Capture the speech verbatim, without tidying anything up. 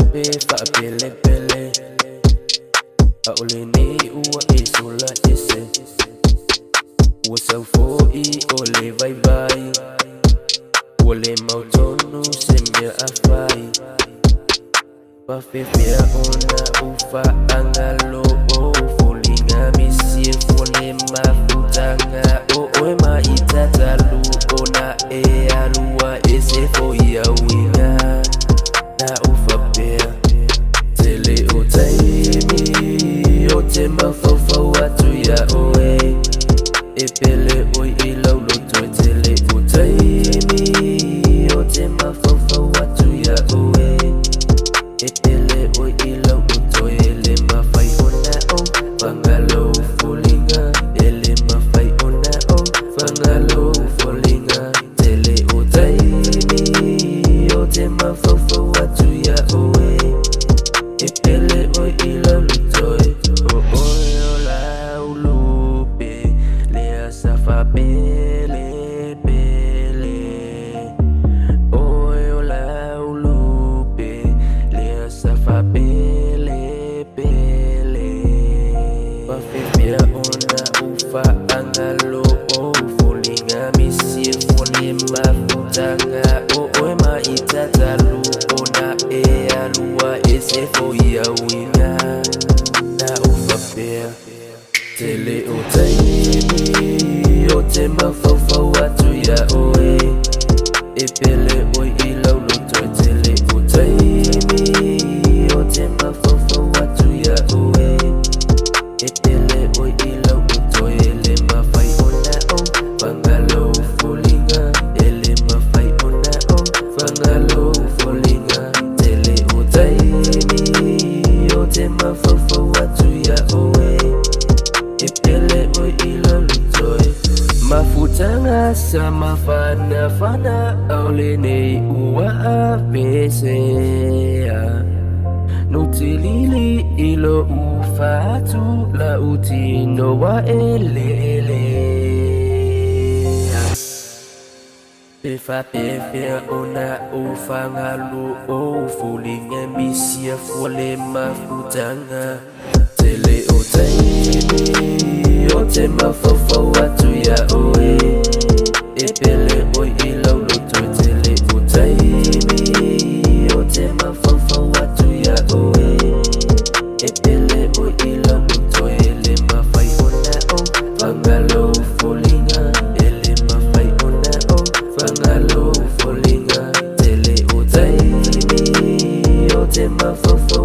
be fa pele pele Aolene ua e sola ese Ua sau fo'i ole vai vai Ua le mautonu se mea awhai Whawhewhia ona uwha angalo o Folinga misie fone mafutanga O oe ma i tatalu ona e alua e se fo'i au inga Na uwhapea Tele o taimi O te mawhawhau atu ia oe E pele oi i lauloto e tele o taimi O te mawhawhau atu ia oe E pele oi i lauloto e le mawhai ona o Whangalo Folinga E le mawhai ona o Whangalo Folinga Tele o taimi O te mawhawhau atu ia oe E pele oi i lauloto e O oe o laulupe Lea safa pele pele Oe o laulupe Lea safa pele pele Whawhewhia ona uwha angalo o Folinga misie fone mafutanga O oe ma i tatalu ona e alua e se fo'i au inga Na uwhapea Tele o taimi O te mawhawhau atu ia oe E pele oi i lauloto e tele o taimi O te mawhawhau atu ia oe E pele oi i lauloto e le mawhai ona o Whangalo Folinga E le mawhai ona o Whangalo Folinga Tele o taimi O te mawhawhau atu ia oe E pele oi i lauloto e Mafutanga sa mawhana whana Aole nei ua a pesea No te lili ilo ufatu La utino wa elele Pe fa pe fea ona ufangalo O Folinga misia fole mafutanga Tele o taimi O te mawhawhau atu ia oe E pele oi i lauloto e tele o taimi O te mawhawhau atu ia oe E pele oi i lauloto e le mawhai ona o Whangalo Folinga E le mawhai ona o Whangalo Folinga Tele o taimi O te mawhawhau